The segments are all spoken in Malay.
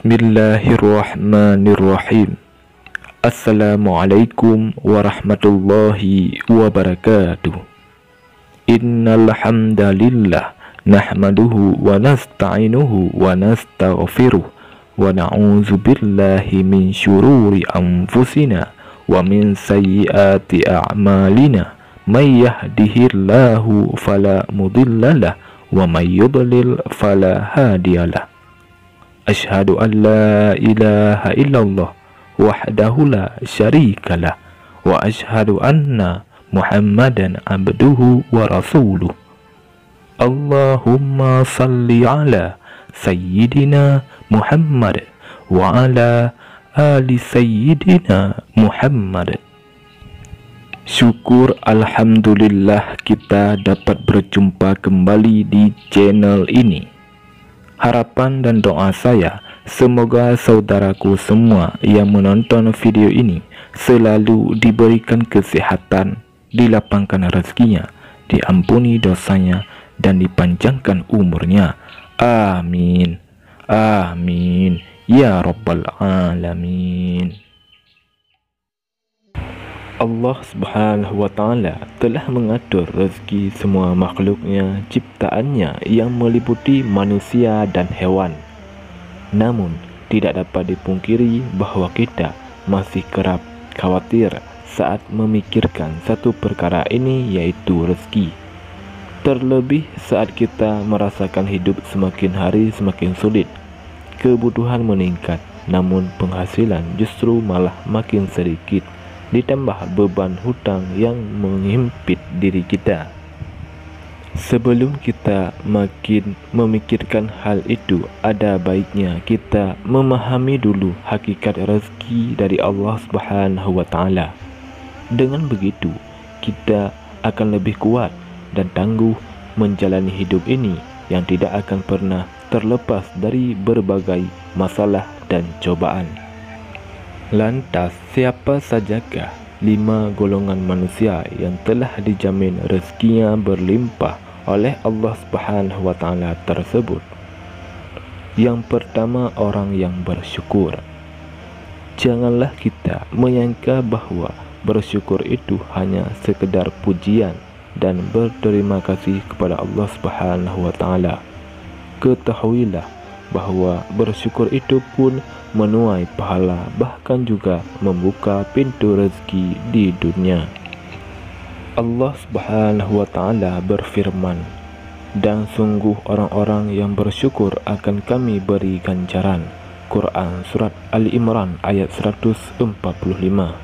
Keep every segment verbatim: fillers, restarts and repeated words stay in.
Bismillahirrahmanirrahim. Assalamualaikum warahmatullahi wabarakatuh. Innal hamdalillah nahmaduhu wa nasta'inuhu wa nastaghfiruh wa na'udzu billahi min syururi anfusina wa min sayyiati a'malina. May yahdihillahu fala mudhillalah wa may yudlil fala hadiyalah. Asyhadu an la ilaha illallah wahdahu la syarikalah wa asyhadu anna Muhammadan abduhu wa rasuluh. Allahumma salli ala sayyidina Muhammad wa ala ali sayyidina Muhammad. Syukur alhamdulillah kita dapat berjumpa kembali di channel ini. Harapan dan doa saya, semoga saudaraku semua yang menonton video ini selalu diberikan kesehatan, dilapangkan rezekinya, diampuni dosanya, dan dipanjangkan umurnya. Amin. Amin. Ya Rabbal Alamin. Allah Subhanahu wa Ta'ala telah mengatur rezeki semua makhluknya, ciptaannya yang meliputi manusia dan hewan. Namun, tidak dapat dipungkiri bahwa kita masih kerap khawatir saat memikirkan satu perkara ini, yaitu rezeki. Terlebih saat kita merasakan hidup semakin hari semakin sulit, kebutuhan meningkat, namun penghasilan justru malah makin sedikit, ditambah beban hutang yang menghimpit diri kita. Sebelum kita makin memikirkan hal itu, ada baiknya kita memahami dulu hakikat rezeki dari Allah Subhanahu wa Ta'ala. Dengan begitu, kita akan lebih kuat dan tangguh menjalani hidup ini yang tidak akan pernah terlepas dari berbagai masalah dan cobaan. Lantas, siapa sajakah lima golongan manusia yang telah dijamin rezekinya berlimpah oleh Allah Subhanahu wa Ta'ala tersebut? Yang pertama, orang yang bersyukur. Janganlah kita menyangka bahwa bersyukur itu hanya sekedar pujian dan berterima kasih kepada Allah Subhanahu wa Ta'ala. Ketahuilah bahwa bersyukur itu pun menuai pahala, bahkan juga membuka pintu rezeki di dunia. Allah Subhanahu wa Ta'ala berfirman, "Dan sungguh orang-orang yang bersyukur akan kami beri ganjaran." Quran Surat Ali Imran ayat seratus empat puluh lima.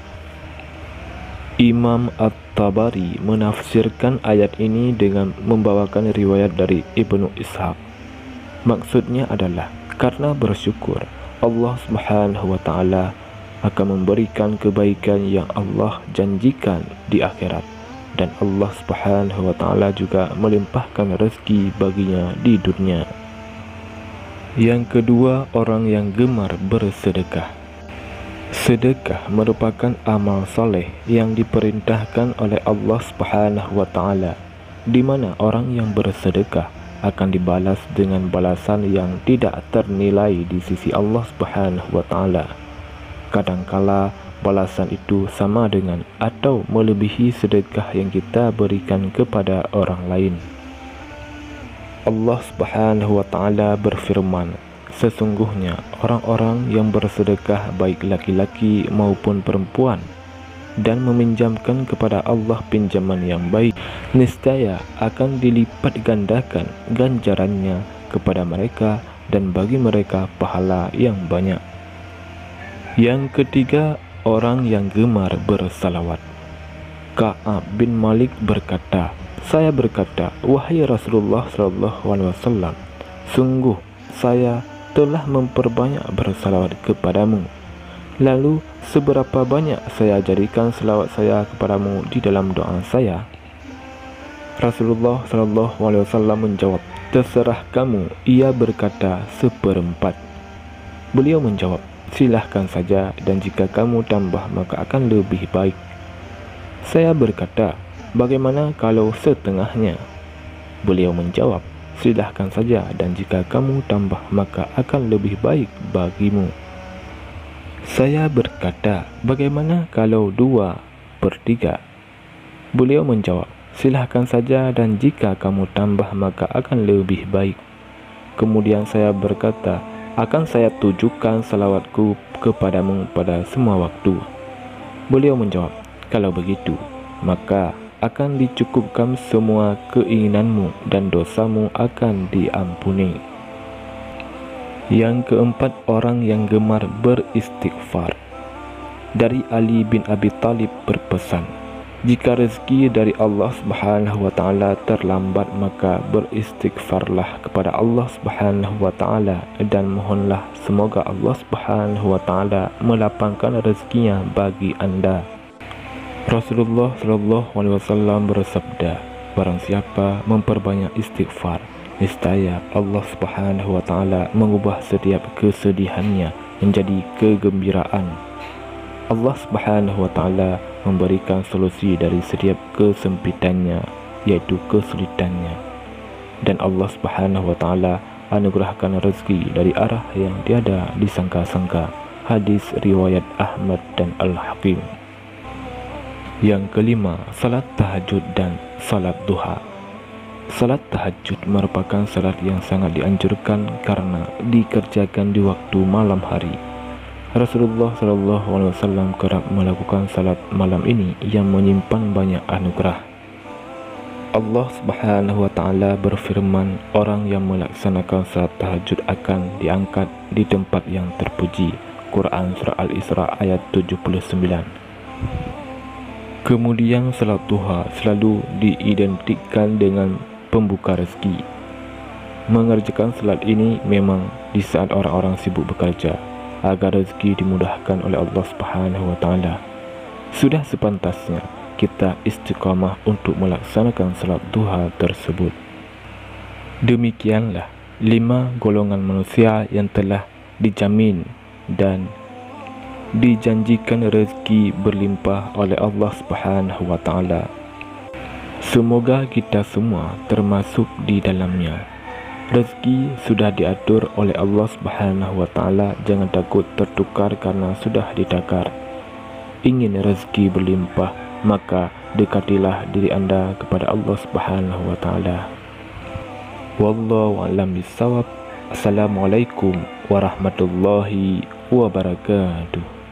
Imam At-Tabari menafsirkan ayat ini dengan membawakan riwayat dari Ibnu Ishaq. Maksudnya adalah, karena bersyukur, Allah Subhanahu wa Ta'ala akan memberikan kebaikan yang Allah janjikan di akhirat, dan Allah Subhanahu wa Ta'ala juga melimpahkan rezeki baginya di dunia. Yang kedua, orang yang gemar bersedekah. Sedekah merupakan amal soleh yang diperintahkan oleh Allah Subhanahu wa Ta'ala, di mana orang yang bersedekah akan dibalas dengan balasan yang tidak ternilai di sisi Allah Subhanahu wa Ta'ala. Kadangkala balasan itu sama dengan atau melebihi sedekah yang kita berikan kepada orang lain. Allah Subhanahu wa Ta'ala berfirman, "Sesungguhnya orang-orang yang bersedekah, baik laki-laki maupun perempuan, dan meminjamkan kepada Allah pinjaman yang baik, niscaya akan dilipat gandakan ganjarannya kepada mereka, dan bagi mereka pahala yang banyak." Yang ketiga, orang yang gemar bersalawat. Ka'ab bin Malik berkata, "Saya berkata, wahai Rasulullah sallallahu alaihi wasallam, sungguh saya telah memperbanyak bersalawat kepadamu. Lalu seberapa banyak saya jadikan selawat saya kepadamu di dalam doa saya?" Rasulullah sallallahu alaihi wasallam menjawab, "Terserah kamu." Ia berkata, "Seperempat." Beliau menjawab, "Silahkan saja, dan jika kamu tambah maka akan lebih baik." Saya berkata, "Bagaimana kalau setengahnya?" Beliau menjawab, silahkan saja, dan jika kamu tambah maka akan lebih baik bagimu. Saya berkata, bagaimana kalau dua per tiga? Beliau menjawab, silahkan saja, dan jika kamu tambah maka akan lebih baik. Kemudian saya berkata, akan saya tujukan salawatku kepadamu pada semua waktu. Beliau menjawab, kalau begitu, maka akan dicukupkan semua keinginanmu dan dosamu akan diampuni. Yang keempat, orang yang gemar beristighfar. Dari Ali bin Abi Thalib berpesan, jika rezeki dari Allah Subhanahu wa taala terlambat, maka beristighfarlah kepada Allah Subhanahu wa taala dan mohonlah semoga Allah Subhanahu wa taala melapangkan rezekinya bagi Anda. Rasulullah Shallallahu alaihi wasallam bersabda, barang siapa memperbanyak istighfar, niscaya Allah Subhanahu wa taala mengubah setiap kesedihannya menjadi kegembiraan. Allah Subhanahu wa taala memberikan solusi dari setiap kesempitannya, yaitu kesulitannya. Dan Allah Subhanahu wa taala anugerahkan rezeki dari arah yang tiada disangka-sangka. Hadis riwayat Ahmad dan Al-Hakim. Yang kelima, salat tahajud dan salat duha. Salat tahajud merupakan salat yang sangat dianjurkan karena dikerjakan di waktu malam hari. Rasulullah Shallallahu alaihi wasallam kerap melakukan salat malam ini yang menyimpan banyak anugerah. Allah Subhanahu wa taala berfirman, orang yang melaksanakan salat tahajud akan diangkat di tempat yang terpuji. Quran Surah Al-Isra ayat tujuh puluh sembilan. Kemudian salat duha selalu diidentikan dengan pembuka rezeki. Mengerjakan salat ini memang di saat orang-orang sibuk bekerja, agar rezeki dimudahkan oleh Allah Subhanahu wa taala. Sudah sepantasnya kita istiqamah untuk melaksanakan salat duha tersebut. Demikianlah lima golongan manusia yang telah dijamin dan dijanjikan rezeki berlimpah oleh Allah Subhanahu wa taala. Semoga kita semua termasuk di dalamnya. Rezeki sudah diatur oleh Allah Subhanahu wa taala, jangan takut tertukar karena sudah ditakar. Ingin rezeki berlimpah, maka dekatilah diri Anda kepada Allah Subhanahu wa taala. Wallahu a'lam bishawab. Assalamualaikum warahmatullahi wabarakatuh.